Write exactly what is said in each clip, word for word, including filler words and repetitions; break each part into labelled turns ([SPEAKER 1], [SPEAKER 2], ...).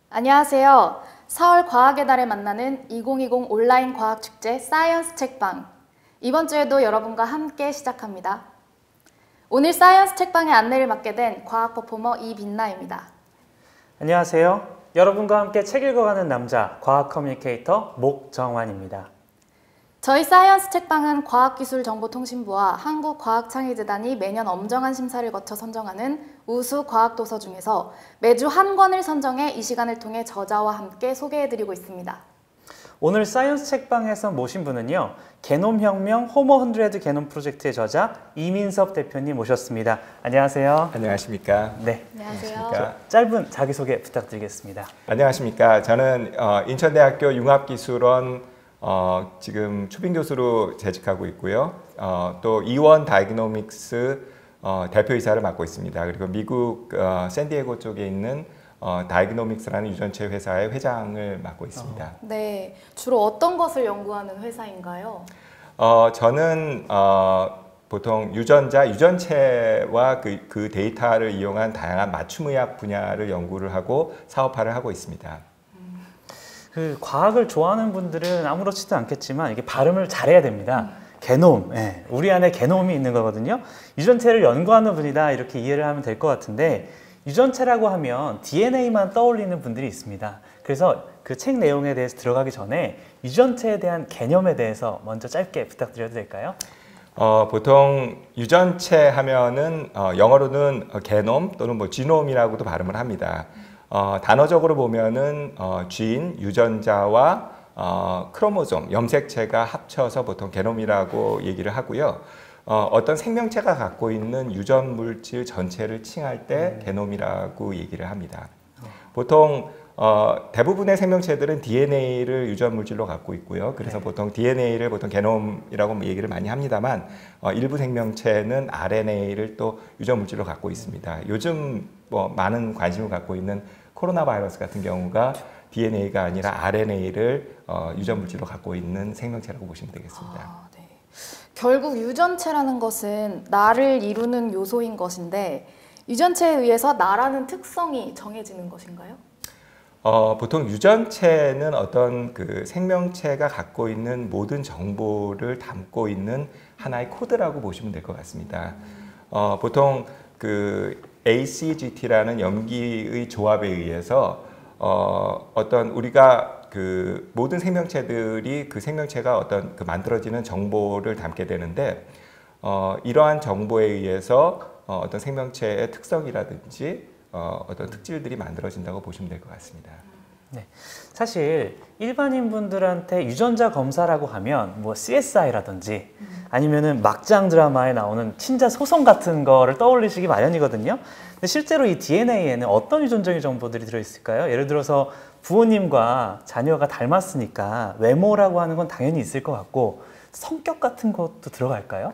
[SPEAKER 1] 안녕하세요. 사월 과학의 달에 만나는 이천이십 온라인 과학축제 사이언스 책방. 이번 주에도 여러분과 함께 시작합니다. 오늘 사이언스 책방의 안내를 맡게 된 과학 퍼포머 이빛나입니다.
[SPEAKER 2] 안녕하세요. 여러분과 함께 책 읽어가는 남자, 과학 커뮤니케이터 목정환입니다.
[SPEAKER 1] 저희 사이언스 책방은 과학기술정보통신부와 한국과학창의재단이 매년 엄정한 심사를 거쳐 선정하는 우수 과학도서 중에서 매주 한 권을 선정해 이 시간을 통해 저자와 함께 소개해드리고 있습니다.
[SPEAKER 2] 오늘 사이언스 책방에서 모신 분은요, 게놈혁명 호모 hundred 게놈 프로젝트의 저자 이민섭 대표님 모셨습니다. 안녕하세요.
[SPEAKER 3] 안녕하십니까?
[SPEAKER 2] 네.
[SPEAKER 1] 안녕하세요.
[SPEAKER 2] 저, 짧은 자기소개 부탁드리겠습니다.
[SPEAKER 3] 안녕하십니까? 저는 어, 인천대학교 융합기술원 어, 지금 초빙 교수로 재직하고 있고요. 어, 또 이원 다이그노믹스 어, 대표이사를 맡고 있습니다. 그리고 미국 어, 샌디에고 쪽에 있는 어, 다이그노믹스라는 유전체 회사의 회장을 맡고 있습니다.
[SPEAKER 1] 어, 네, 주로 어떤 것을 연구하는 회사인가요?
[SPEAKER 3] 어, 저는 어, 보통 유전자, 유전체와 그, 그 데이터를 이용한 다양한 맞춤의학 분야를 연구를 하고 사업화를 하고 있습니다.
[SPEAKER 2] 그 과학을 좋아하는 분들은 아무렇지도 않겠지만 이게 발음을 잘해야 됩니다. 음. 게놈, 예, 우리 안에 게놈이 있는 거거든요. 유전체를 연구하는 분이다 이렇게 이해를 하면 될 것 같은데, 유전체라고 하면 디엔에이만 떠올리는 분들이 있습니다. 그래서 그 책 내용에 대해서 들어가기 전에 유전체에 대한 개념에 대해서 먼저 짧게 부탁드려도 될까요?
[SPEAKER 3] 어, 보통 유전체 하면은 어, 영어로는 게놈 또는 뭐 지놈이라고도 발음을 합니다. 어, 단어적으로 보면은 어, 진, 유전자와 어, 크로모솜, 염색체가 합쳐서 보통 게놈이라고 얘기를 하고요. 어, 어떤 생명체가 갖고 있는 유전 물질 전체를 칭할 때 음. 게놈이라고 얘기를 합니다. 보통 어, 대부분의 생명체들은 디엔에이를 유전 물질로 갖고 있고요. 그래서 네. 보통 디엔에이를 보통 게놈이라고 얘기를 많이 합니다만 어, 일부 생명체는 알엔에이를 또 유전 물질로 갖고 있습니다. 요즘 뭐 많은 관심을 갖고 있는 코로나 바이러스 같은 경우가 디엔에이가 아니라 알엔에이를 어, 유전 물질로 갖고 있는 생명체라고 보시면 되겠습니다.
[SPEAKER 1] 아, 네. 결국 유전체라는 것은 나를 이루는 요소인 것인데, 유전체에 의해서 나라는 특성이 정해지는 것인가요?
[SPEAKER 3] 어, 보통 유전체는 어떤 그 생명체가 갖고 있는 모든 정보를 담고 있는 하나의 코드라고 보시면 될 것 같습니다. 어, 보통 그 에이씨지티라는 염기의 조합에 의해서 어, 어떤 우리가 그 모든 생명체들이 그 생명체가 어떤 그 만들어지는 정보를 담게 되는데, 어, 이러한 정보에 의해서 어, 어떤 생명체의 특성이라든지 어, 어떤 특질들이 만들어진다고 보시면 될 것 같습니다.
[SPEAKER 2] 네, 사실 일반인 분들한테 유전자 검사라고 하면 뭐 씨에스아이라든지 아니면은 막장 드라마에 나오는 친자 소송 같은 거를 떠올리시기 마련이거든요. 근데 실제로 이 디엔에이에는 어떤 유전적인 정보들이 들어있을까요? 예를 들어서 부모님과 자녀가 닮았으니까 외모라고 하는 건 당연히 있을 것 같고, 성격 같은 것도 들어갈까요?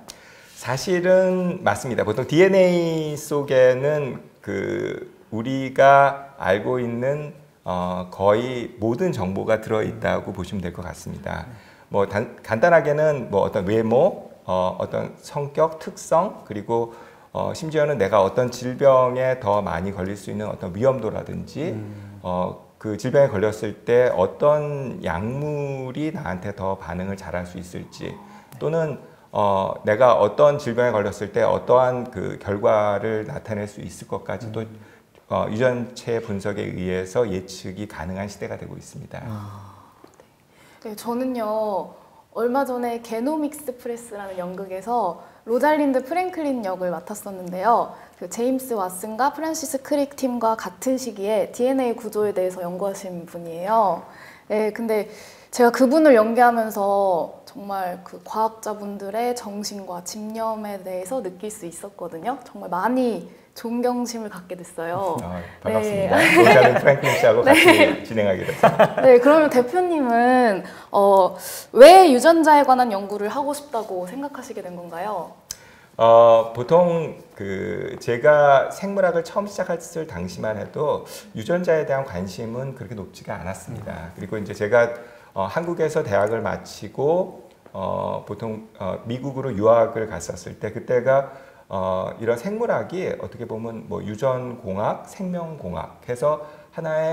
[SPEAKER 3] 사실은 맞습니다. 보통 디엔에이 속에는 그 우리가 알고 있는 어, 거의 모든 정보가 들어있다고 보시면 될 것 같습니다. 뭐 단, 간단하게는 뭐 어떤 외모, 어, 어떤 성격, 특성, 그리고 어, 심지어는 내가 어떤 질병에 더 많이 걸릴 수 있는 어떤 위험도라든지 음. 어, 그 질병에 걸렸을 때 어떤 약물이 나한테 더 반응을 잘할 수 있을지, 또는 어, 내가 어떤 질병에 걸렸을 때 어떠한 그 결과를 나타낼 수 있을 것까지도 음. 어, 유전체 분석에 의해서 예측이 가능한 시대가 되고 있습니다.
[SPEAKER 1] 아, 네. 네, 저는요 얼마 전에 게노믹스 프레스라는 연극에서 로잘린드 프랭클린 역을 맡았었는데요. 그 제임스 왓슨과 프란시스 크릭 팀과 같은 시기에 디엔에이 구조에 대해서 연구하신 분이에요. 네, 근데 제가 그분을 연기하면서 정말 그 과학자분들의 정신과 집념에 대해서 느낄 수 있었거든요. 정말 많이 존경심을 갖게 됐어요.
[SPEAKER 3] 아, 반갑습니다. 네. 로잘린 프랭클린 씨하고 같이 네. 진행하게 됐습니다.
[SPEAKER 1] 네, 그러면 대표님은 어, 왜 유전자에 관한 연구를 하고 싶다고 생각하시게 된 건가요?
[SPEAKER 3] 어, 보통 그 제가 생물학을 처음 시작했을 당시만 해도 유전자에 대한 관심은 그렇게 높지가 않았습니다. 그리고 이제 제가 어, 한국에서 대학을 마치고 어, 보통 어, 미국으로 유학을 갔었을 때, 그때가 어, 이런 생물학이 어떻게 보면 뭐 유전공학, 생명공학 해서 하나의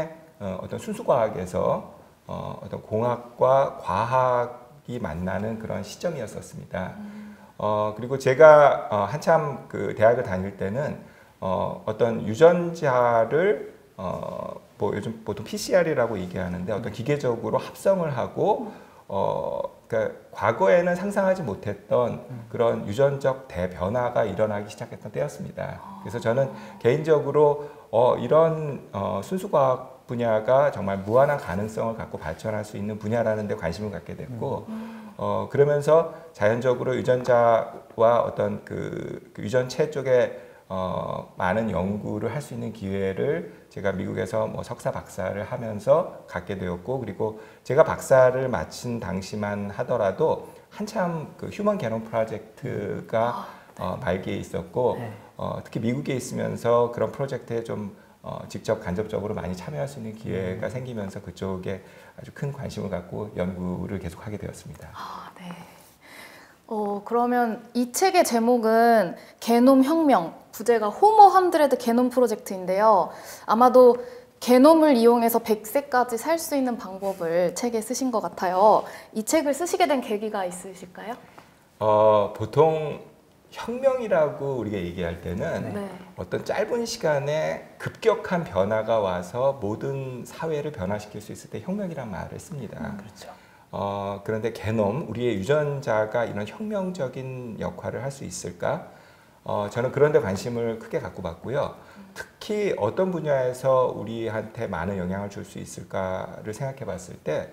[SPEAKER 3] 어, 어떤 순수과학에서 어, 어떤 공학과 과학이 만나는 그런 시점이었었습니다.
[SPEAKER 1] 음.
[SPEAKER 3] 어, 그리고 제가 어, 한참 그 대학을 다닐 때는 어, 어떤 유전자를 어, 뭐 요즘 보통 피씨알이라고 얘기하는데 어떤 기계적으로 합성을 하고 어, 그러니까 과거에는 상상하지 못했던 그런 유전적 대변화가 일어나기 시작했던 때였습니다. 그래서 저는 개인적으로 어, 이런 어, 순수과학 분야가 정말 무한한 가능성을 갖고 발전할 수 있는 분야라는 데 관심을 갖게 됐고 어, 그러면서 자연적으로 유전자와 어떤 그, 그 유전체 쪽에 어, 많은 연구를 할 수 있는 기회를 제가 미국에서 뭐 석사 박사를 하면서 갖게 되었고, 그리고 제가 박사를 마친 당시만 하더라도 한참 그 휴먼 게놈 프로젝트가 어, 말기에 있었고,
[SPEAKER 2] 네.
[SPEAKER 3] 어, 특히 미국에 있으면서 그런 프로젝트에 좀 어, 직접 간접적으로 많이 참여할 수 있는 기회가 생기면서 그쪽에 아주 큰 관심을 갖고 연구를 계속하게 되었습니다.
[SPEAKER 1] 아, 네. 어, 그러면 이 책의 제목은 게놈 혁명, 부제가 호모 헌드레드 게놈 프로젝트인데요. 아마도 게놈을 이용해서 백 세까지 살 수 있는 방법을 책에 쓰신 것 같아요. 이 책을 쓰시게 된 계기가 있으실까요?
[SPEAKER 3] 어, 보통 혁명이라고 우리가 얘기할 때는
[SPEAKER 1] 네.
[SPEAKER 3] 어떤 짧은 시간에 급격한 변화가 와서 모든 사회를 변화시킬 수 있을 때 혁명이란 말을 씁니다.
[SPEAKER 1] 음.
[SPEAKER 2] 그렇죠.
[SPEAKER 3] 어, 그런데 게놈, 우리의 유전자가 이런 혁명적인 역할을 할 수 있을까? 어, 저는 그런 데 관심을 크게 갖고 봤고요. 특히 어떤 분야에서 우리한테 많은 영향을 줄 수 있을까를 생각해 봤을 때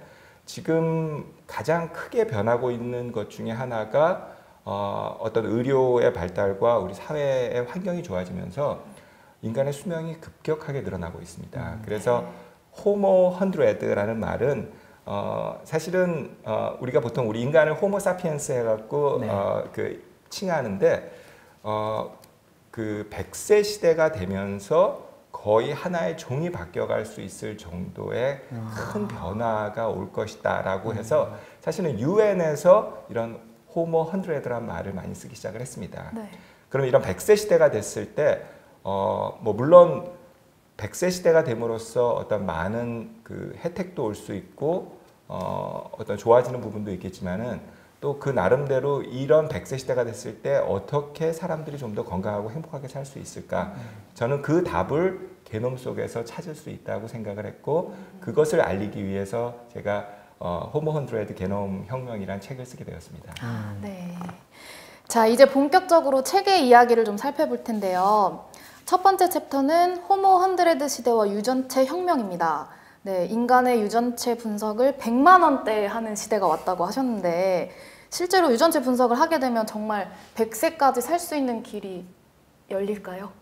[SPEAKER 3] 지금 가장 크게 변하고 있는 것 중에 하나가 어, 어떤 의료의 발달과 우리 사회의 환경이 좋아지면서 인간의 수명이 급격하게 늘어나고 있습니다.
[SPEAKER 2] 음,
[SPEAKER 3] 그래서 호모 헌드레드라는 말은 어, 사실은 어, 우리가 보통 우리 인간을 호모 사피엔스 해갖고
[SPEAKER 2] 네.
[SPEAKER 3] 어, 그 칭하는데 어, 그 백 세 시대가 되면서 거의 하나의 종이 바뀌어갈 수 있을 정도의 큰 변화가 올 것이다라고 해서 사실은 유엔에서 이런 호모 헌드레드란 말을 많이 쓰기 시작을 했습니다.
[SPEAKER 1] 네.
[SPEAKER 3] 그럼 이런 백 세 시대가 됐을 때, 어, 뭐 물론 백 세 시대가 됨으로써 어떤 많은 그 혜택도 올 수 있고, 어, 어떤 좋아지는 부분도 있겠지만은 또 그 나름대로 이런 백 세 시대가 됐을 때 어떻게 사람들이 좀 더 건강하고 행복하게 살 수 있을까? 저는 그 답을 게놈 속에서 찾을 수 있다고 생각을 했고, 그것을 알리기 위해서 제가 어, 호모 헌드레드 게놈 혁명이란 책을 쓰게 되었습니다.
[SPEAKER 1] 아, 네. 자, 이제 본격적으로 책의 이야기를 좀 살펴볼 텐데요. 첫 번째 챕터는 호모 헌드레드 시대와 유전체 혁명입니다. 네, 인간의 유전체 분석을 백만 원대에 하는 시대가 왔다고 하셨는데 실제로 유전체 분석을 하게 되면 정말 백 세까지 살 수 있는 길이 열릴까요?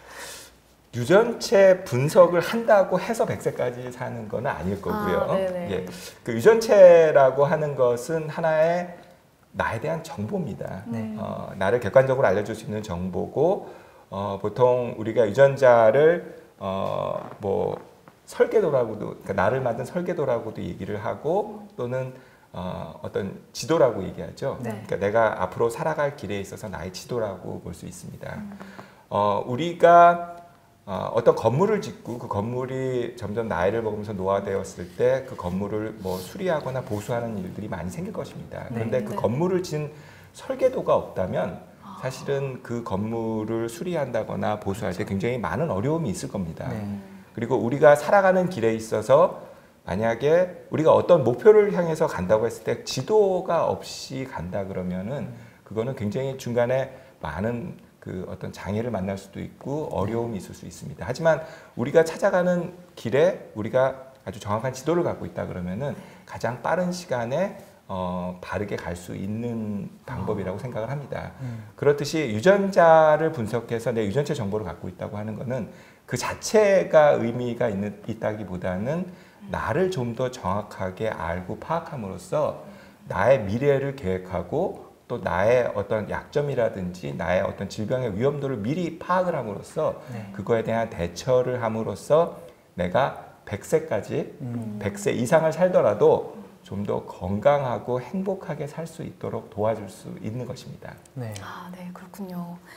[SPEAKER 3] 유전체 분석을 한다고 해서 백 세까지 사는 건 아닐 거고요.
[SPEAKER 1] 아, 네네.
[SPEAKER 3] 예, 그 유전체라고 하는 것은 하나의 나에 대한 정보입니다.
[SPEAKER 1] 네.
[SPEAKER 3] 어, 나를 객관적으로 알려줄 수 있는 정보고 어, 보통 우리가 유전자를 어, 뭐 설계도라고도, 그러니까 나를 만든 설계도라고도 얘기를 하고 또는 어, 어떤 지도라고 얘기하죠.
[SPEAKER 1] 네.
[SPEAKER 3] 그러니까 내가 앞으로 살아갈 길에 있어서 나의 지도라고 볼 수 있습니다. 음. 어, 우리가 어, 어떤 건물을 짓고 그 건물이 점점 나이를 먹으면서 노화되었을 때 그 건물을 뭐 수리하거나 보수하는 일들이 많이 생길 것입니다. 그런데
[SPEAKER 1] 네.
[SPEAKER 3] 그
[SPEAKER 1] 네.
[SPEAKER 3] 건물을 지은 설계도가 없다면 사실은 그 건물을 수리한다거나 보수할 때 굉장히 많은 어려움이 있을 겁니다.
[SPEAKER 2] 네.
[SPEAKER 3] 그리고 우리가 살아가는 길에 있어서 만약에 우리가 어떤 목표를 향해서 간다고 했을 때 지도가 없이 간다 그러면은 그거는 굉장히 중간에 많은 그 어떤 장애를 만날 수도 있고 어려움이 있을 수 있습니다. 하지만 우리가 찾아가는 길에 우리가 아주 정확한 지도를 갖고 있다 그러면은 가장 빠른 시간에 어, 바르게 갈 수 있는 방법이라고 생각을 합니다.
[SPEAKER 2] 음.
[SPEAKER 3] 그렇듯이 유전자를 분석해서 내 유전체 정보를 갖고 있다고 하는 것은 그 자체가 의미가 있는, 있다기보다는 나를 좀 더 정확하게 알고 파악함으로써 나의 미래를 계획하고 또 나의 어떤 약점이라든지 나의 어떤 질병의 위험도를 미리 파악을 함으로써
[SPEAKER 2] 네.
[SPEAKER 3] 그거에 대한 대처를 함으로써 내가 백 세까지
[SPEAKER 2] 음.
[SPEAKER 3] 백 세 이상을 살더라도 좀 더 건강하고 행복하게 살 수 있도록 도와줄 수 있는 것입니다.
[SPEAKER 2] 네.
[SPEAKER 1] 아, 네, 그렇군요.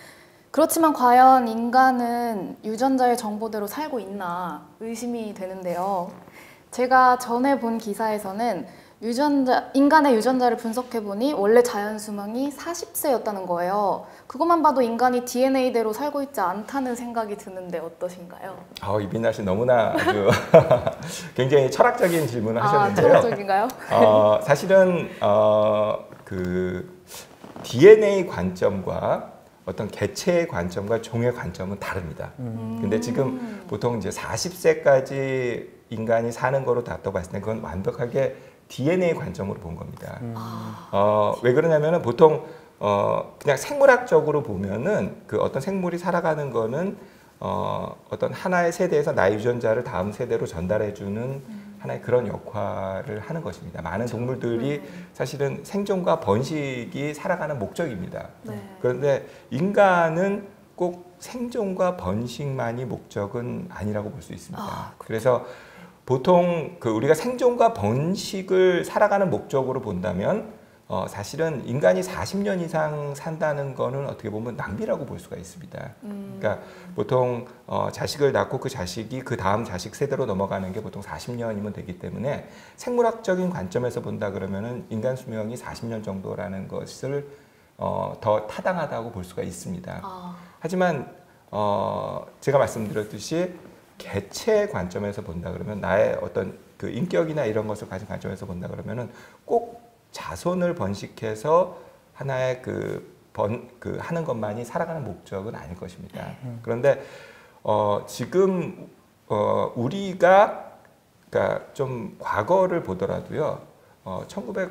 [SPEAKER 1] 그렇지만 과연 인간은 유전자의 정보대로 살고 있나 의심이 되는데요. 제가 전에 본 기사에서는 유전자, 인간의 유전자를 분석해보니 원래 자연 수명이 사십 세였다는 거예요. 그것만 봐도 인간이 디엔에이대로 살고 있지 않다는 생각이 드는데 어떠신가요?
[SPEAKER 3] 어, 이빈나 씨 너무나 아주 굉장히 철학적인 질문을
[SPEAKER 1] 아,
[SPEAKER 3] 하셨는데요.
[SPEAKER 1] 철학적인가요?
[SPEAKER 3] 어, 사실은 어, 그 디엔에이 관점과 어떤 개체의 관점과 종의 관점은 다릅니다.
[SPEAKER 2] 음.
[SPEAKER 3] 근데 지금 보통 이제 사십 세까지 인간이 사는 거로 다투어 봤을 때 그건 완벽하게 디엔에이 관점으로 본 겁니다.
[SPEAKER 2] 음.
[SPEAKER 3] 어, 왜 그러냐면은 보통 어, 그냥 생물학적으로 보면은 그 어떤 생물이 살아가는 거는 어, 어떤 하나의 세대에서 나의 유전자를 다음 세대로 전달해주는 음. 하나의 그런 역할을 하는 것입니다. 많은 그렇죠. 동물들이 음. 사실은 생존과 번식이 살아가는 목적입니다.
[SPEAKER 1] 네.
[SPEAKER 3] 그런데 인간은 꼭 생존과 번식만이 목적은 아니라고 볼 수 있습니다. 아, 그래서 보통 그 우리가 생존과 번식을 살아가는 목적으로 본다면 어, 사실은 인간이 사십 년 이상 산다는 거는 어떻게 보면 낭비라고 볼 수가 있습니다. 음. 그러니까 보통 어, 자식을 낳고 그 자식이 그 다음 자식 세대로 넘어가는 게 보통 사십 년이면 되기 때문에 생물학적인 관점에서 본다 그러면은 인간 수명이 사십 년 정도라는 것을 어, 더 타당하다고 볼 수가 있습니다. 아. 하지만 어, 제가 말씀드렸듯이 개체 관점에서 본다 그러면 나의 어떤 그 인격이나 이런 것을 가진 관점에서 본다 그러면은 꼭 자손을 번식해서 하나의 그 번, 그 하는 것만이 살아가는 목적은 아닐 것입니다. 그런데 어, 지금 어, 우리가 그러니까 좀 과거를 보더라도요, 어,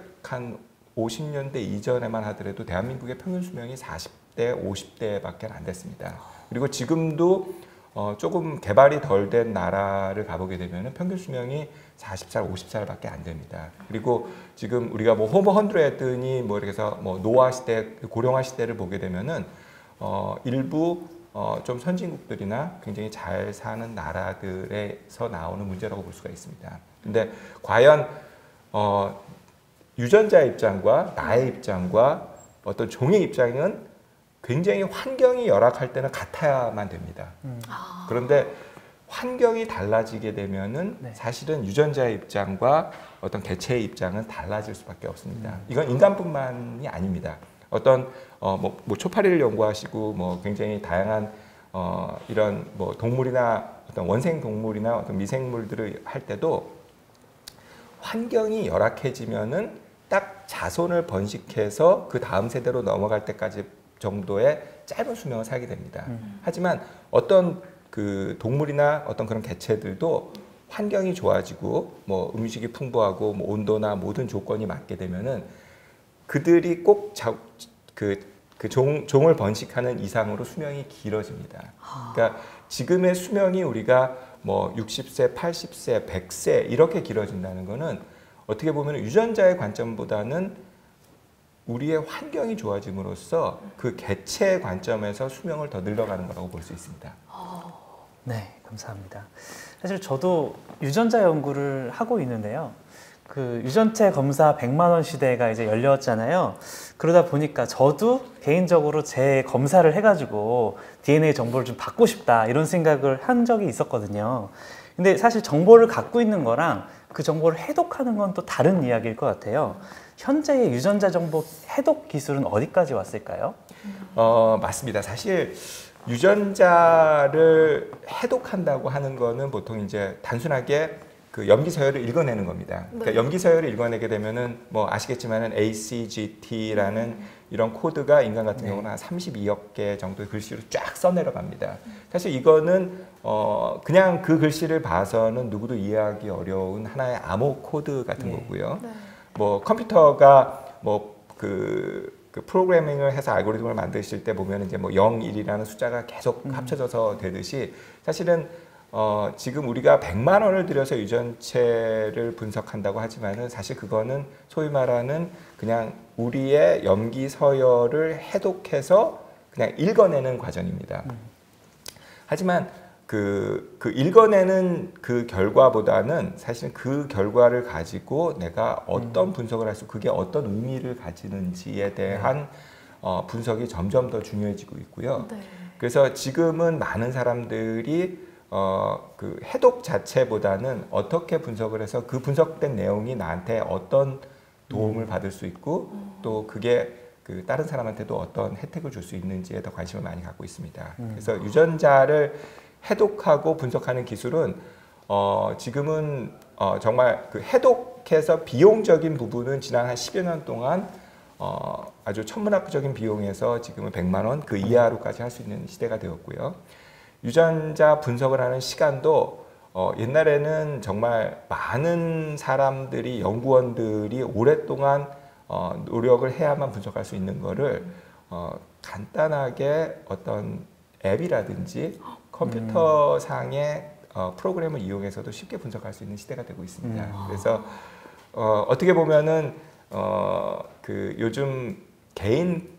[SPEAKER 3] 천구백오십 년대 이전에만 하더라도 대한민국의 평균 수명이 사십 대, 오십 대밖에 안 됐습니다. 그리고 지금도 어, 조금 개발이 덜 된 나라를 가보게 되면 평균 수명이 사십 살, 오십 살밖에 안 됩니다. 그리고 지금 우리가 뭐 호모 헌드레드니 뭐 이렇게 해서 뭐 노화 시대, 고령화 시대를 보게 되면은 어, 일부 어, 좀 선진국들이나 굉장히 잘 사는 나라들에서 나오는 문제라고 볼 수가 있습니다. 근데 과연 어, 유전자의 입장과 나의 입장과 어떤 종의 입장은 굉장히 환경이 열악할 때는 같아야만 됩니다. 음. 그런데 환경이 달라지게 되면은 네. 사실은 유전자의 입장과 어떤 개체의 입장은 달라질 수밖에 없습니다. 음. 이건 인간뿐만이 아닙니다. 어떤 어, 뭐, 뭐 초파리를 연구하시고 뭐 굉장히 다양한 어, 이런 뭐 동물이나 어떤 원생 동물이나 어떤 미생물들을 할 때도 환경이 열악해지면은 딱 자손을 번식해서 그 다음 세대로 넘어갈 때까지 정도의 짧은 수명을 살게 됩니다. 음. 하지만 어떤 그 동물이나 어떤 그런 개체들도 환경이 좋아지고 뭐 음식이 풍부하고 뭐 온도나 모든 조건이 맞게 되면은 그들이 꼭 그 그 종, 종을 번식하는 이상으로 수명이 길어집니다. 그러니까 지금의 수명이 우리가 뭐 육십 세, 팔십 세, 백 세 이렇게 길어진다는 거는 어떻게 보면 유전자의 관점보다는 우리의 환경이 좋아짐으로써 그 개체의 관점에서 수명을 더 늘려가는 거라고 볼 수 있습니다.
[SPEAKER 2] 네, 감사합니다. 사실 저도 유전자 연구를 하고 있는데요. 그 유전체 검사 백만 원 시대가 이제 열렸잖아요. 그러다 보니까 저도 개인적으로 제 검사를 해가지고 디엔에이 정보를 좀 받고 싶다 이런 생각을 한 적이 있었거든요. 근데 사실 정보를 갖고 있는 거랑 그 정보를 해독하는 건 또 다른 이야기일 것 같아요. 현재의 유전자 정보 해독 기술은 어디까지 왔을까요?
[SPEAKER 3] 어, 맞습니다. 사실 유전자를 해독한다고 하는 거는 보통 이제 단순하게 그 염기 서열을 읽어내는 겁니다. 그러니까
[SPEAKER 1] 네.
[SPEAKER 3] 염기 서열을 읽어내게 되면은 뭐 아시겠지만은 에이 씨 지 티라는 음. 이런 코드가 인간 같은 네. 경우는 한 삼십이억 개 정도의 글씨로 쫙 써내려갑니다. 사실 이거는 어 그냥 그 글씨를 봐서는 누구도 이해하기 어려운 하나의 암호 코드 같은 네. 거고요. 네. 뭐 컴퓨터가 뭐 그 그 프로그래밍을 해서 알고리즘을 만드실 때 보면 이제 뭐 영, 일이라는 숫자가 계속 음. 합쳐져서 되듯이 사실은 어, 지금 우리가 백만 원을 들여서 유전체를 분석한다고 하지만은 사실 그거는 소위 말하는 그냥 우리의 염기 서열을 해독해서 그냥 읽어내는 과정입니다. 음. 하지만 그, 그 읽어내는 그 결과보다는 사실은 그 결과를 가지고 내가 어떤 음. 분석을 할 수, 그게 어떤 의미를 가지는지에 대한 네. 어, 분석이 점점 더 중요해지고 있고요.
[SPEAKER 1] 네.
[SPEAKER 3] 그래서 지금은 많은 사람들이 어, 그 해독 자체보다는 어떻게 분석을 해서 그 분석된 내용이 나한테 어떤 도움을 받을 수 있고 또 그게 그 다른 사람한테도 어떤 혜택을 줄 수 있는지에 더 관심을 많이 갖고 있습니다.
[SPEAKER 2] 음.
[SPEAKER 3] 그래서 유전자를 해독하고 분석하는 기술은 어, 지금은 어, 정말 그 해독해서 비용적인 부분은 지난 한 십여 년 동안 어, 아주 천문학적인 비용에서 지금은 백만 원 그 이하로까지 할 수 있는 시대가 되었고요. 유전자 분석을 하는 시간도 어, 옛날에는 정말 많은 사람들이 연구원들이 오랫동안 어, 노력을 해야만 분석할 수 있는 거를 어, 간단하게 어떤 앱이라든지 컴퓨터상의 어, 프로그램을 이용해서도 쉽게 분석할 수 있는 시대가 되고 있습니다.
[SPEAKER 2] 음.
[SPEAKER 3] 그래서 어, 어떻게 보면은 어, 그 요즘 개인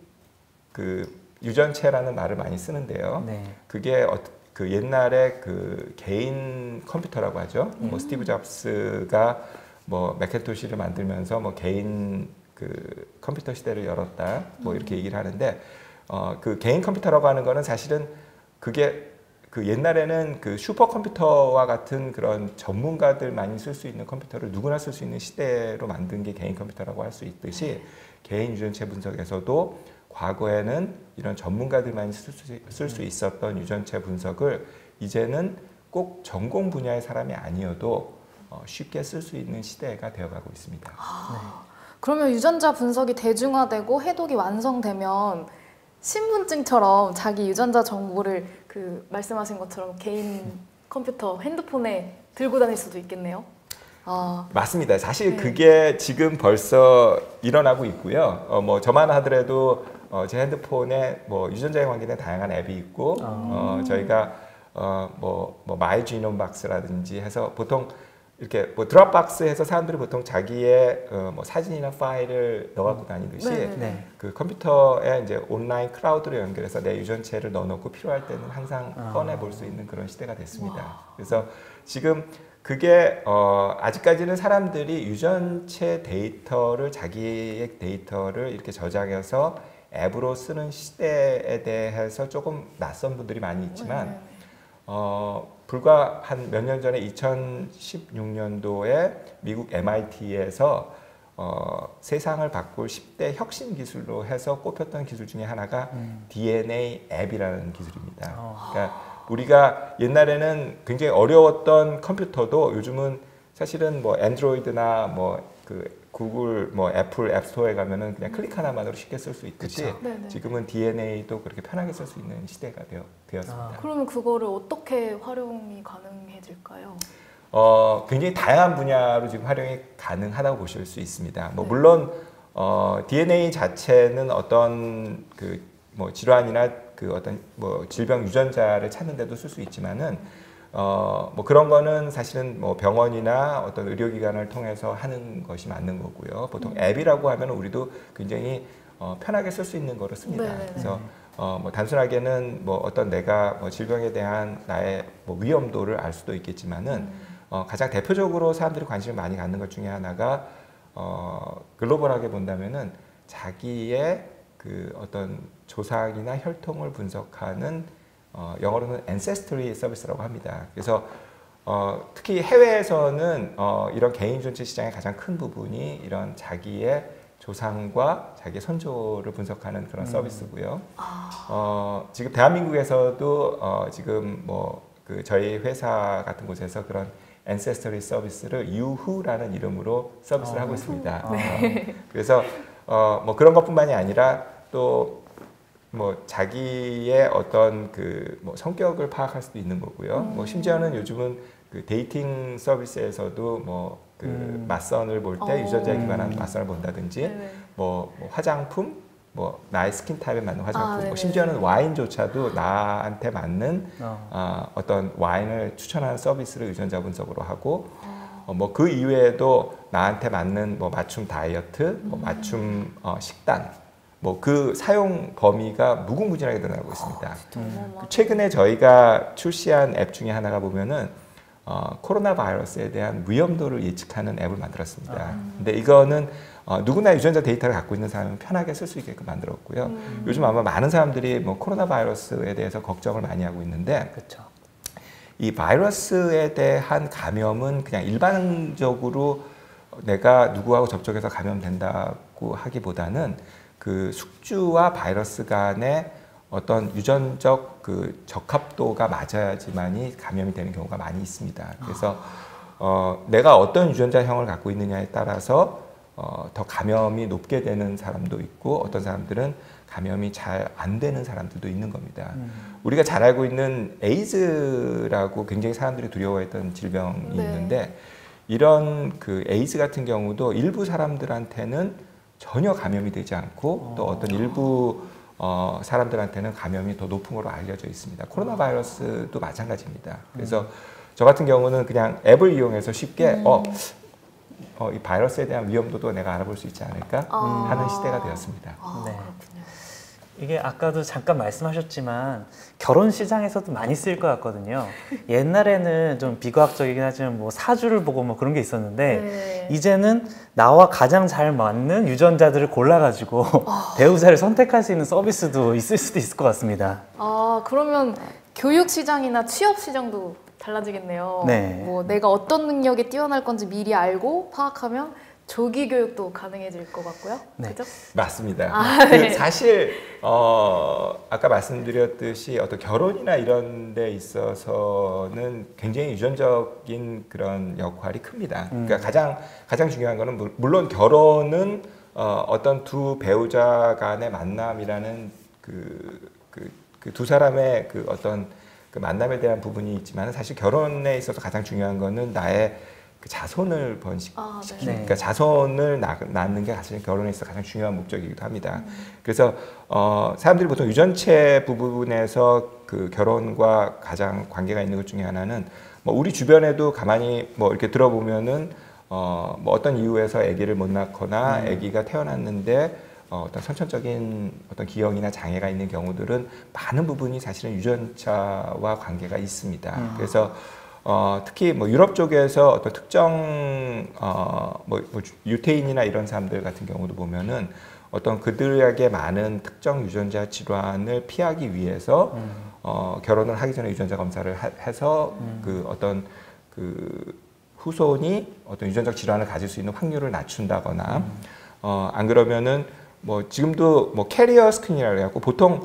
[SPEAKER 3] 그 유전체라는 말을 많이 쓰는데요.
[SPEAKER 2] 네.
[SPEAKER 3] 그게 어, 그 옛날에 그 개인 컴퓨터라고 하죠.
[SPEAKER 1] 음.
[SPEAKER 3] 뭐 스티브 잡스가 뭐 맥킨토시를 만들면서 뭐 개인 그 컴퓨터 시대를 열었다. 뭐 이렇게 얘기를 하는데 어, 그 개인 컴퓨터라고 하는 거는 사실은 그게 그 옛날에는 그 슈퍼컴퓨터와 같은 그런 전문가들만이 쓸 수 있는 컴퓨터를 누구나 쓸 수 있는 시대로 만든 게 개인 컴퓨터라고 할 수 있듯이 개인 유전체 분석에서도 과거에는 이런 전문가들만이 쓸 수 있었던 유전체 분석을 이제는 꼭 전공 분야의 사람이 아니어도 어, 쉽게 쓸 수 있는 시대가 되어가고 있습니다.
[SPEAKER 1] 아, 그러면 유전자 분석이 대중화되고 해독이 완성되면 신분증처럼 자기 유전자 정보를 그 말씀하신 것처럼 개인 컴퓨터, 핸드폰에 들고 다닐 수도 있겠네요. 아,
[SPEAKER 3] 맞습니다. 사실
[SPEAKER 1] 네.
[SPEAKER 3] 그게 지금 벌써 일어나고 있고요. 어, 뭐 저만 하더라도 어, 제 핸드폰에 뭐 유전자에 관계된 다양한 앱이 있고 어, 저희가 어, 뭐, 뭐 마이 지놈 박스라든지 해서 보통 이렇게 뭐 드롭박스에서 사람들이 보통 자기의 어, 뭐 사진이나 파일을 넣어갖고 다니듯이
[SPEAKER 1] 네, 네.
[SPEAKER 2] 네.
[SPEAKER 3] 그 컴퓨터에 이제 온라인 클라우드로 연결해서 내 유전체를 넣어놓고 필요할 때는 항상
[SPEAKER 2] 아.
[SPEAKER 3] 꺼내 볼 수 있는 그런 시대가 됐습니다.
[SPEAKER 1] 와.
[SPEAKER 3] 그래서 지금 그게 어, 아직까지는 사람들이 유전체 데이터를 자기의 데이터를 이렇게 저장해서 앱으로 쓰는 시대에 대해서 조금 낯선 분들이 많이 있지만
[SPEAKER 1] 네, 네.
[SPEAKER 3] 어, 불과 한 몇 년 전에 이천십육 년도에 미국 엠아이티에서 어, 세상을 바꿀 십 대 혁신 기술로 해서 꼽혔던 기술 중에 하나가
[SPEAKER 2] 음.
[SPEAKER 3] 디엔에이 앱이라는 기술입니다.
[SPEAKER 2] 어.
[SPEAKER 3] 그러니까 우리가 옛날에는 굉장히 어려웠던 컴퓨터도 요즘은 사실은 뭐 엔드로이드나 뭐 그 구글 뭐 애플 앱스토어에 가면은 그냥 클릭 하나만으로 쉽게 쓸 수 있듯이
[SPEAKER 2] 그쵸.
[SPEAKER 1] 네네.
[SPEAKER 3] 지금은 디엔에이도 그렇게 편하게 쓸 수 있는 시대가 되어, 되었습니다.
[SPEAKER 2] 아.
[SPEAKER 1] 그러면 그거를 어떻게 활용이 가능해질까요?
[SPEAKER 3] 어, 굉장히 다양한 분야로 지금 활용이 가능하다고 보실 수 있습니다. 뭐
[SPEAKER 1] 네.
[SPEAKER 3] 물론 어, 디엔에이 자체는 어떤 그 뭐 질환이나 그 어떤 뭐 질병 유전자를 찾는데도 쓸 수 있지만은 어, 뭐 그런 거는 사실은 뭐 병원이나 어떤 의료기관을 통해서 하는 것이 맞는 거고요. 보통
[SPEAKER 1] 음.
[SPEAKER 3] 앱이라고 하면 우리도 굉장히 어, 편하게 쓸 수 있는 거로 씁니다.
[SPEAKER 1] 네네네.
[SPEAKER 3] 그래서 어, 뭐 단순하게는 뭐 어떤 내가 뭐 질병에 대한 나의 뭐 위험도를 알 수도 있겠지만은
[SPEAKER 1] 음.
[SPEAKER 3] 어, 가장 대표적으로 사람들이 관심을 많이 갖는 것 중에 하나가 어, 글로벌하게 본다면은 자기의 그 어떤 조상이나 혈통을 분석하는 어, 영어로는 ancestry 서비스라고 합니다. 그래서 어, 특히 해외에서는 어, 이런 개인 유전체 시장의 가장 큰 부분이 이런 자기의 조상과 자기의 선조를 분석하는 그런
[SPEAKER 2] 음.
[SPEAKER 3] 서비스고요.
[SPEAKER 1] 아,
[SPEAKER 3] 어, 지금 대한민국에서도 어, 지금 뭐 그 저희 회사 같은 곳에서 그런 ancestry 서비스를 유후라는 이름으로 서비스를
[SPEAKER 2] 어.
[SPEAKER 3] 하고 있습니다.
[SPEAKER 2] 네.
[SPEAKER 3] 어, 그래서 어, 뭐 그런 것뿐만이 아니라 또 뭐 자기의 어떤 그 뭐 성격을 파악할 수도 있는 거고요.
[SPEAKER 1] 음.
[SPEAKER 3] 뭐 심지어는 요즘은 그 데이팅 서비스에서도 뭐 그
[SPEAKER 2] 음.
[SPEAKER 3] 맞선을 볼 때
[SPEAKER 1] 어.
[SPEAKER 3] 유전자에 기반한
[SPEAKER 2] 음.
[SPEAKER 3] 맞선을 본다든지
[SPEAKER 1] 네네.
[SPEAKER 3] 뭐, 뭐 화장품, 뭐 나의 스킨 타입에 맞는 화장품,
[SPEAKER 1] 아,
[SPEAKER 3] 뭐
[SPEAKER 1] 네네.
[SPEAKER 3] 심지어는 와인조차도 나한테 맞는
[SPEAKER 2] 어.
[SPEAKER 3] 어, 어떤 와인을 추천하는 서비스를 유전자 분석으로 하고
[SPEAKER 1] 아,
[SPEAKER 3] 어, 뭐 그 이외에도 나한테 맞는 뭐 맞춤 다이어트, 뭐 맞춤 어, 식단, 뭐 그 사용 범위가 무궁무진하게 늘어나고 있습니다.
[SPEAKER 1] 진짜
[SPEAKER 2] 음.
[SPEAKER 1] 어마어마하다.
[SPEAKER 3] 최근에 저희가 출시한 앱 중에 하나가 보면은 어, 코로나 바이러스에 대한 위험도를 예측하는 앱을 만들었습니다.
[SPEAKER 2] 아.
[SPEAKER 3] 근데 이거는 어, 누구나 유전자 데이터를 갖고 있는 사람은 편하게 쓸 수 있게끔 만들었고요.
[SPEAKER 1] 음.
[SPEAKER 3] 요즘 아마 많은 사람들이 뭐 코로나 바이러스에 대해서 걱정을 많이 하고 있는데
[SPEAKER 2] 그렇죠.
[SPEAKER 3] 이 바이러스에 대한 감염은 그냥 일반적으로 내가 누구하고 접촉해서 감염된다고 하기보다는 그 숙주와 바이러스 간의 어떤 유전적 그 적합도가 맞아야지만이 감염이 되는 경우가 많이 있습니다. 그래서 어, 내가 어떤 유전자형을 갖고 있느냐에 따라서 어, 더 감염이 높게 되는 사람도 있고 어떤 사람들은 감염이 잘 안 되는 사람들도 있는 겁니다. 음. 우리가 잘 알고 있는 에이즈라고 굉장히 사람들이 두려워했던 질병이
[SPEAKER 1] 네.
[SPEAKER 3] 있는데 이런 그 에이즈 같은 경우도 일부 사람들한테는 전혀 감염이 되지 않고 또 어떤 일부 어, 사람들한테는 감염이 더 높은 걸로 알려져 있습니다. 코로나 바이러스도 마찬가지입니다. 그래서 저 같은 경우는 그냥 앱을 이용해서 쉽게
[SPEAKER 1] 음.
[SPEAKER 3] 어, 어, 이 바이러스에 대한 위험도도 내가 알아볼 수 있지 않을까
[SPEAKER 1] 아.
[SPEAKER 3] 하는 시대가 되었습니다.
[SPEAKER 1] 아,
[SPEAKER 2] 네.
[SPEAKER 1] 그렇군요.
[SPEAKER 2] 이게 아까도 잠깐 말씀하셨지만 결혼 시장에서도 많이 쓰일 것 같거든요. 옛날에는 좀 비과학적이긴 하지만 뭐 사주를 보고 뭐 그런 게 있었는데
[SPEAKER 1] 네.
[SPEAKER 2] 이제는 나와 가장 잘 맞는 유전자들을 골라가지고
[SPEAKER 1] 아.
[SPEAKER 2] 배우자를 선택할 수 있는 서비스도 있을 수도 있을 것 같습니다.
[SPEAKER 1] 아, 그러면 교육 시장이나 취업 시장도 달라지겠네요.
[SPEAKER 2] 네.
[SPEAKER 1] 뭐 내가 어떤 능력이 뛰어날 건지 미리 알고 파악하면 조기 교육도 가능해질 것 같고요.
[SPEAKER 2] 네.
[SPEAKER 1] 그죠?
[SPEAKER 3] 맞습니다.
[SPEAKER 1] 아, 네.
[SPEAKER 3] 그 사실 어, 아까 말씀드렸듯이 어떤 결혼이나 이런 데 있어서는 굉장히 유전적인 그런 역할이 큽니다.
[SPEAKER 2] 음.
[SPEAKER 3] 그러니까 가장 가장 중요한 거는 물- 물론 결혼은 어, 어떤 두 배우자 간의 만남이라는 그 그 그 두 사람의 그 어떤 그 만남에 대한 부분이 있지만 사실 결혼에 있어서 가장 중요한 거는 나의 그 자손을 번식
[SPEAKER 1] 아, 네.
[SPEAKER 2] 네.
[SPEAKER 3] 그러니까 자손을 낳, 낳는 게 사실 결혼에 있어 가장 중요한 목적이기도 합니다. 음. 그래서 어, 사람들이 보통 유전체 부분에서 그 결혼과 가장 관계가 있는 것 중에 하나는 뭐 우리 주변에도 가만히 뭐 이렇게 들어보면은 어, 뭐 어떤 이유에서 아기를 못 낳거나
[SPEAKER 2] 음.
[SPEAKER 3] 아기가 태어났는데 어, 어떤 선천적인 어떤 기형이나 장애가 있는 경우들은 많은 부분이 사실은 유전자와 관계가 있습니다.
[SPEAKER 2] 음.
[SPEAKER 3] 그래서 어, 특히 뭐 유럽 쪽에서 어떤 특정 어, 뭐, 뭐 유태인이나 이런 사람들 같은 경우도 보면은 어떤 그들에게 많은 특정 유전자 질환을 피하기 위해서
[SPEAKER 2] 음.
[SPEAKER 3] 어, 결혼을 하기 전에 유전자 검사를 하, 해서
[SPEAKER 2] 음.
[SPEAKER 3] 그 어떤 그 후손이 어떤 유전적 질환을 가질 수 있는 확률을 낮춘다거나
[SPEAKER 2] 음.
[SPEAKER 3] 어, 안 그러면은 뭐 지금도 뭐 캐리어 스크린이라고 해갖고 보통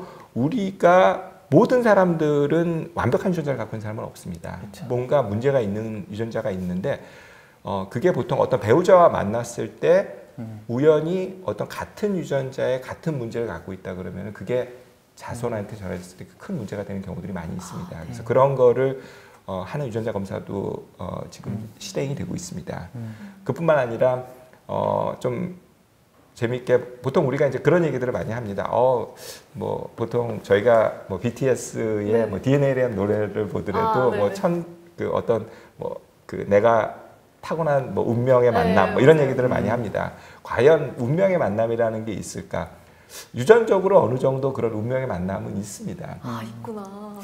[SPEAKER 3] 우리가 모든 사람들은 완벽한 유전자를 갖고 있는 사람은 없습니다.
[SPEAKER 2] 그쵸.
[SPEAKER 3] 뭔가 문제가 있는 유전자가 있는데 어, 그게 보통 어떤 배우자와 만났을 때
[SPEAKER 2] 음.
[SPEAKER 3] 우연히 어떤 같은 유전자에 같은 문제를 갖고 있다 그러면 그게 자손한테 전해졌을 때 큰 문제가 되는 경우들이 많이 있습니다. 그래서 그런 거를 어, 하는 유전자 검사도 어, 지금
[SPEAKER 2] 음.
[SPEAKER 3] 실행이 되고 있습니다.
[SPEAKER 2] 음.
[SPEAKER 3] 그뿐만 아니라 어, 좀 재밌게 보통 우리가 이제 그런 얘기들을 많이 합니다. 어, 뭐 보통 저희가 뭐 비티에스의
[SPEAKER 1] 네.
[SPEAKER 3] 뭐 디엔에이에 대한 노래를 보더라도
[SPEAKER 1] 아,
[SPEAKER 3] 뭐
[SPEAKER 1] 네네.
[SPEAKER 3] 천 그 어떤 뭐 그 내가 타고난 뭐 운명의
[SPEAKER 1] 네,
[SPEAKER 3] 만남 뭐 이런
[SPEAKER 1] 맞아요.
[SPEAKER 3] 얘기들을 많이 합니다. 과연 운명의 만남이라는 게 있을까? 유전적으로 어느 정도 그런 운명의 만남은 있습니다.
[SPEAKER 1] 아, 있구나.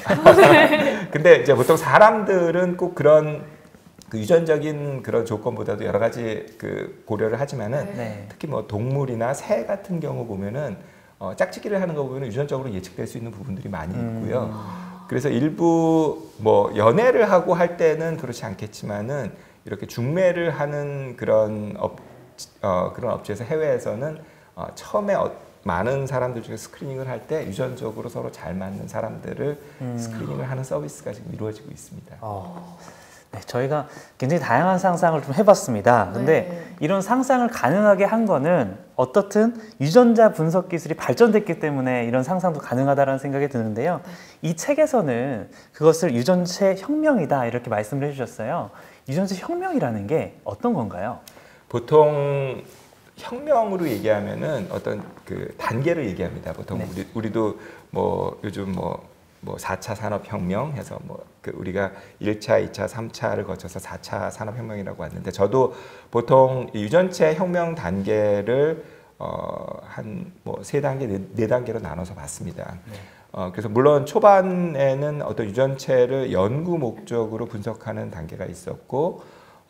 [SPEAKER 3] 근데 이제 보통 사람들은 꼭 그런 그 유전적인 그런 조건보다도 여러 가지 그 고려를 하지만은
[SPEAKER 1] 네.
[SPEAKER 2] 네.
[SPEAKER 3] 특히 뭐 동물이나 새 같은 경우 보면은 어, 짝짓기를 하는 거 보면 유전적으로 예측될 수 있는 부분들이 많이 있고요.
[SPEAKER 2] 음.
[SPEAKER 3] 그래서 일부 뭐 연애를 하고 할 때는 그렇지 않겠지만은 이렇게 중매를 하는 그런 업 어, 그런 업체에서 해외에서는 어, 처음에 어, 많은 사람들 중에 스크리닝을 할 때 유전적으로 서로 잘 맞는 사람들을
[SPEAKER 2] 음.
[SPEAKER 3] 스크리닝을 하는 서비스가 지금 이루어지고 있습니다.
[SPEAKER 2] 어. 네, 저희가 굉장히 다양한 상상을 좀 해봤습니다. 근데
[SPEAKER 1] 네.
[SPEAKER 2] 이런 상상을 가능하게 한 거는 어떻든 유전자 분석 기술이 발전됐기 때문에 이런 상상도 가능하다는 생각이 드는데요. 이 책에서는 그것을 유전체 혁명이다 이렇게 말씀을 해주셨어요. 유전체 혁명이라는 게 어떤 건가요?
[SPEAKER 3] 보통 혁명으로 얘기하면은 어떤 그 단계를 얘기합니다. 보통
[SPEAKER 2] 네.
[SPEAKER 3] 우리, 우리도 뭐 요즘 뭐 뭐 사 차 산업혁명 해서 뭐 그 우리가 일 차, 이 차, 삼 차를 거쳐서 사 차 산업혁명이라고 하는데 저도 보통 이 유전체 혁명 단계를 어, 한 뭐 세 단계, 네, 네 단계로 나눠서 봤습니다.
[SPEAKER 2] 네.
[SPEAKER 3] 어, 그래서 물론 초반에는 어떤 유전체를 연구 목적으로 분석하는 단계가 있었고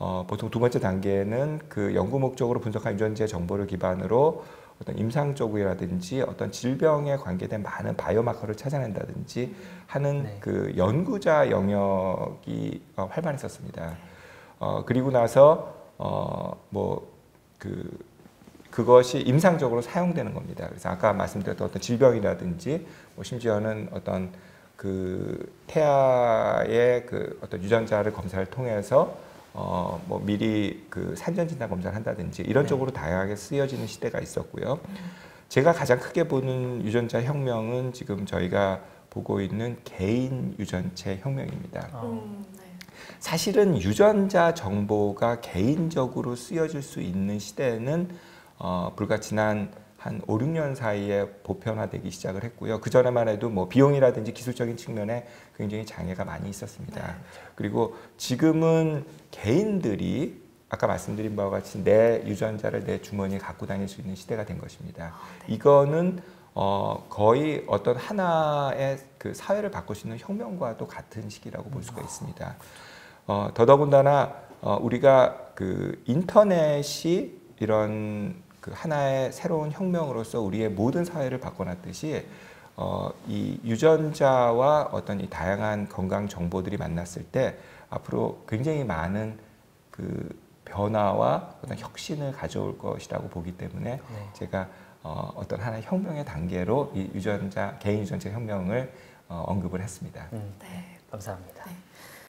[SPEAKER 3] 어, 보통 두 번째 단계는 그 연구 목적으로 분석한 유전자 정보를 기반으로 어떤 임상 쪽이라든지 어떤 질병에 관계된 많은 바이오마커를 찾아낸다든지 하는
[SPEAKER 2] 네.
[SPEAKER 3] 그 연구자 영역이 어, 활발했었습니다. 어, 그리고 나서 어, 뭐 그 그것이 임상적으로 사용되는 겁니다. 그래서 아까 말씀드렸던 어떤 질병이라든지 뭐 심지어는 어떤 그 태아의 그 어떤 유전자를 검사를 통해서 어 뭐 미리 그 산전 진단 검사를 한다든지 이런
[SPEAKER 2] 네.
[SPEAKER 3] 쪽으로 다양하게 쓰여지는 시대가 있었고요. 제가 가장 크게 보는 유전자 혁명은 지금 저희가 보고 있는 개인 유전체 혁명입니다.
[SPEAKER 2] 어.
[SPEAKER 1] 음, 네.
[SPEAKER 3] 사실은 유전자 정보가 개인적으로 쓰여질 수 있는 시대는 어, 불과 지난 한 오, 육 년 사이에 보편화되기 시작을 했고요. 그 전에만 해도 뭐 비용이라든지 기술적인 측면에 굉장히 장애가 많이 있었습니다. 그리고 지금은 개인들이 아까 말씀드린 바와 같이 내 유전자를 내 주머니에 갖고 다닐 수 있는 시대가 된 것입니다. 이거는 어, 거의 어떤 하나의 그 사회를 바꿀 수 있는 혁명과도 같은 시기라고 볼 수가 있습니다. 어, 더더군다나 어, 우리가 그 인터넷이 이런 그 하나의 새로운 혁명으로서 우리의 모든 사회를 바꿔놨듯이 어, 이 유전자와 어떤 이 다양한 건강 정보들이 만났을 때 앞으로 굉장히 많은 그 변화와 어떤 혁신을 가져올 것이라고 보기 때문에
[SPEAKER 2] 네.
[SPEAKER 3] 제가 어, 어떤 하나의 혁명의 단계로 이 유전자 개인 유전자 혁명을 어, 언급을 했습니다.
[SPEAKER 2] 음,
[SPEAKER 1] 네.
[SPEAKER 2] 감사합니다.
[SPEAKER 1] 네.